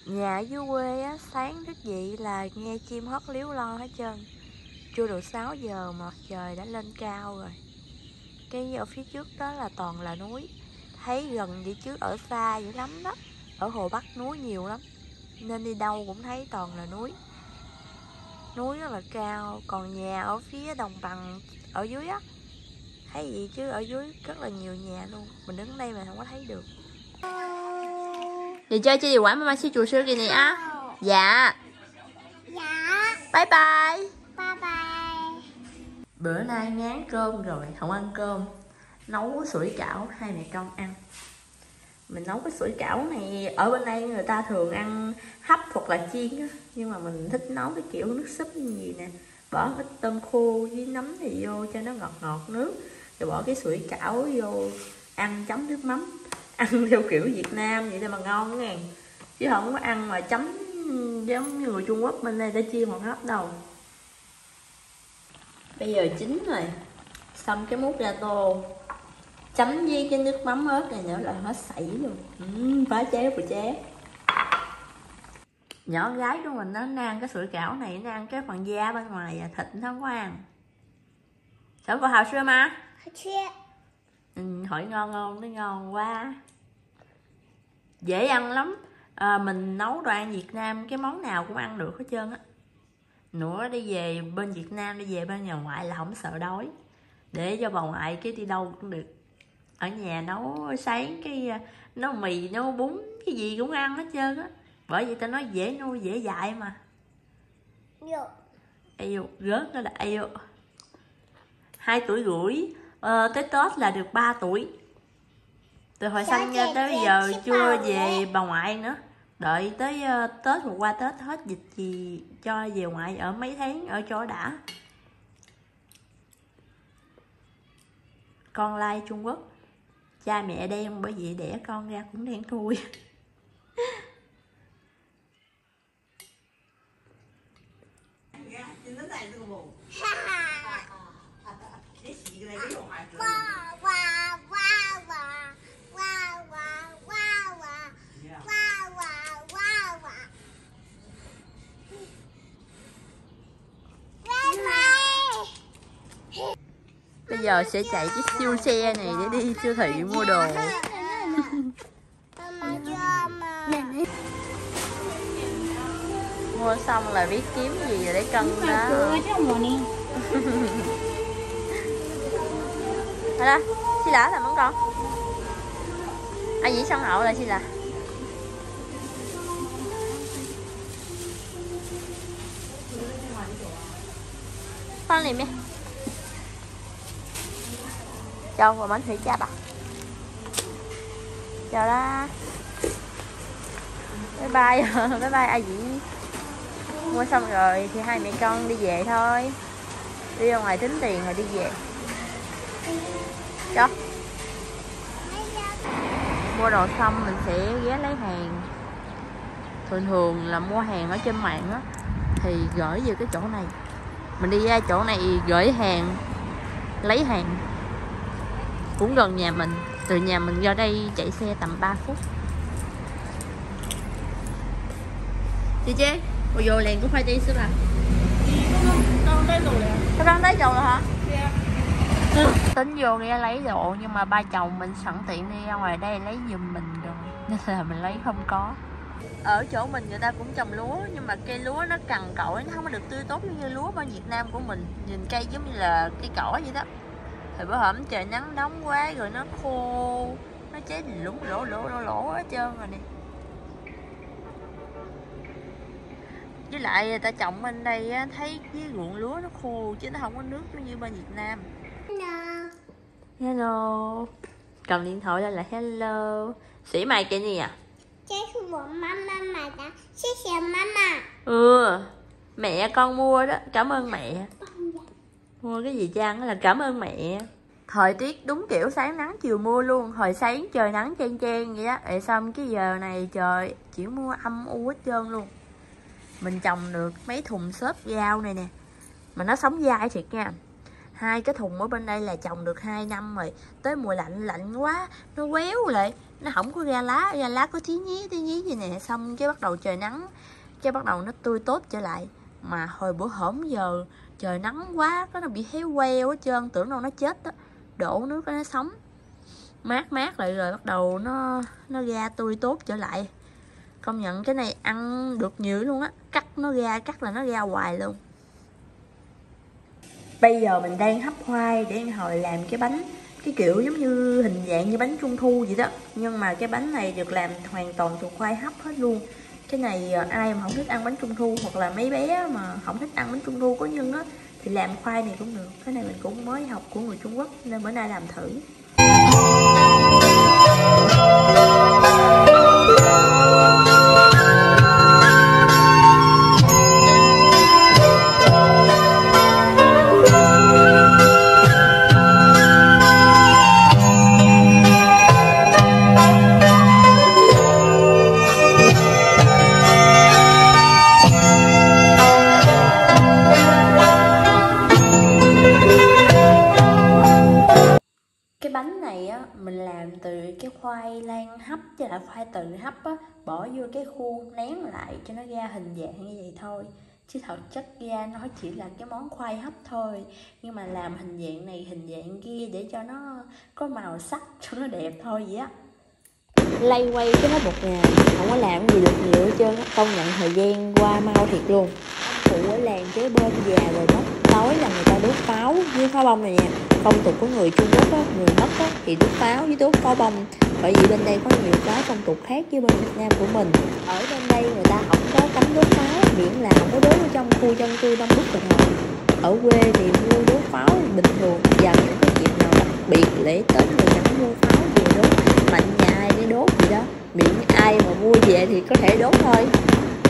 Nhà ở dưới quê á, sáng thức dậy là nghe chim hót líu lo hết trơn. Chưa được 6 giờ mà mặt trời đã lên cao rồi. Cái ở phía trước đó là toàn là núi. Thấy gần vậy chứ ở xa dữ lắm đó. Ở Hồ Bắc núi nhiều lắm, nên đi đâu cũng thấy toàn là núi. Núi rất là cao. Còn nhà ở phía đồng bằng ở dưới á, thấy gì chứ ở dưới rất là nhiều nhà luôn. Mình đứng đây mà không có thấy được. Đi chơi chơi đi quả mama sẽ chùa sư kìa nè á. Dạ. Dạ. Bye bye. Bye bye. Bữa nay ngán cơm rồi, không ăn cơm. Nấu sủi cảo hai mẹ con ăn. Mình nấu cái sủi cảo này ở bên đây người ta thường ăn hấp hoặc là chiên á, nhưng mà mình thích nấu cái kiểu nước súp như vậy nè. Bỏ ít tôm khô với nấm thì vô cho nó ngọt ngọt nước, rồi bỏ cái sủi cảo vô ăn chấm nước mắm. Ăn theo kiểu Việt Nam vậy mà ngon nghe, chứ không có ăn mà chấm giống như người Trung Quốc bên đây đã chiên hoặc hấp đâu. Bây giờ chín rồi, xong cái mút ra tô, chấm với cái nước mắm ớt này nữa là hết sảy luôn. Phá chén của chén. Nhỏ gái của mình nó ăn cái sủi cảo này, nó ăn cái phần da bên ngoài và thịt nó không có ăn. Sao cô Hào chưa mà? Chưa. Hỏi ngon không? Nó ngon quá, dễ ăn lắm. Mình nấu đồ ăn Việt Nam cái món nào cũng ăn được hết trơn á. Nữa đi về bên Việt Nam, đi về bên nhà ngoại là không sợ đói, để cho bà ngoại cái đi đâu cũng được. Ở nhà nấu sáng cái nấu mì nấu bún cái gì cũng ăn hết trơn á. Bởi vậy ta nói dễ nuôi dễ dạy mà. Yêu rớt nó là yêu. 2 tuổi rưỡi, tới Tết là được 3 tuổi. Từ hồi sanh ra tới bây giờ chưa về bà ngoại nữa. Đợi tới Tết rồi qua Tết hết dịch gì cho về ngoại ở mấy tháng ở chỗ đã. Con lai Trung Quốc, cha mẹ đen bởi vậy đẻ con ra cũng đen thui. Bây giờ sẽ chạy cái siêu xe này để đi siêu thị mua đồ. Mua xong là biết kiếm gì rồi để cân đó. Đó, xí lá là món con. Ai dĩ xong hậu là xí là. Con này mẹ. Cho vào bánh thủy cha bà. Chào đó. Bye bye. Bye bye ai dĩ. Mua xong rồi thì hai mẹ con đi về thôi. Đi ra ngoài tính tiền rồi đi về. Cho. Mua đồ xong mình sẽ ghé lấy hàng. Thường là mua hàng ở trên mạng á thì gửi về cái chỗ này. Mình đi ra chỗ này gửi hàng, lấy hàng. Cũng gần nhà mình. Từ nhà mình ra đây chạy xe tầm 3 phút. Chị chế, cô vô liền của khoai tây xíu à? Con đang tới rồi hả? Tính vô nghe lấy đồ nhưng mà ba chồng mình sẵn tiện đi ra ngoài đây lấy giùm mình rồi nên là mình lấy không có. Ở chỗ mình người ta cũng trồng lúa nhưng mà cây lúa nó cằn cỗi, nó không có được tươi tốt như lúa bên Việt Nam của mình. Nhìn cây giống như là cây cỏ vậy đó. Thì bữa hổm trời nắng nóng quá rồi nó khô, nó cháy lủng lỗ hết trơn rồi nè. Với lại người ta trồng bên đây á, thấy cái ruộng lúa nó khô chứ nó không có nước như bên Việt Nam. Hello. Cầm điện thoại lên là hello. Sĩ mày cái gì à? Mẹ con mua đó, cảm ơn mẹ. Mua cái gì chăng là cảm ơn mẹ. Thời tiết đúng kiểu sáng nắng chiều mưa luôn. Hồi sáng trời nắng chen vậy đó. Rồi xong cái giờ này trời chỉ mưa âm u hết trơn luôn. Mình trồng được mấy thùng xốp rau này nè. Mà nó sống dai thiệt nha. 2 cái thùng ở bên đây là trồng được 2 năm rồi. Tới mùa lạnh quá nó quéo lại. nó không có ra lá có tí nhí vậy nè. Xong cái bắt đầu trời nắng, cái bắt đầu nó tươi tốt trở lại. Mà hồi bữa hổm giờ trời nắng quá, nó bị héo queo hết trơn, tưởng đâu nó chết đó. Đổ nước nó sống mát lại rồi bắt đầu nó ra tươi tốt trở lại. Công nhận cái này ăn được nhiều luôn á, cắt là nó ra hoài luôn. Bây giờ mình đang hấp khoai để hồi làm cái bánh, cái kiểu giống như hình dạng như bánh trung thu vậy đó. Nhưng mà cái bánh này được làm hoàn toàn từ khoai hấp hết luôn. Cái này ai mà không thích ăn bánh trung thu, hoặc là mấy bé mà không thích ăn bánh trung thu có nhân á, thì làm khoai này cũng được. Cái này mình cũng mới học của người Trung Quốc nên bữa nay làm thử. Cái bánh này á, mình làm từ cái khoai lang hấp với lại khoai tự hấp á, bỏ vô cái khuôn nén lại cho nó ra hình dạng như vậy thôi. Chứ thật chất ra nó chỉ là cái món khoai hấp thôi. Nhưng mà làm hình dạng này hình dạng kia để cho nó có màu sắc, cho nó đẹp thôi vậy á. Lay quay cái nó một ngày, không có làm gì được nhiều hết trơn á. Công nhận thời gian qua mau thiệt luôn. Phụ ở làng kế bên già rồi mất, tối là người ta đốt pháo với pháo bông này nè. Phong tục của người Trung Quốc á, người mất á, thì đốt pháo với đốt pháo bông. Bởi vì bên đây có nhiều cái phong tục khác với bên Việt Nam của mình. Ở bên đây người ta không có cấm đốt pháo, miễn là không có đốt ở trong khu dân cư đông đúc rồi thôi. Ở quê thì mua đốt pháo bình thường, vào những cái dịp nào đặc biệt lễ Tết người ta mua pháo về đốt, mạnh nhà ai để đốt gì đó, miễn ai mà mua về thì có thể đốt thôi.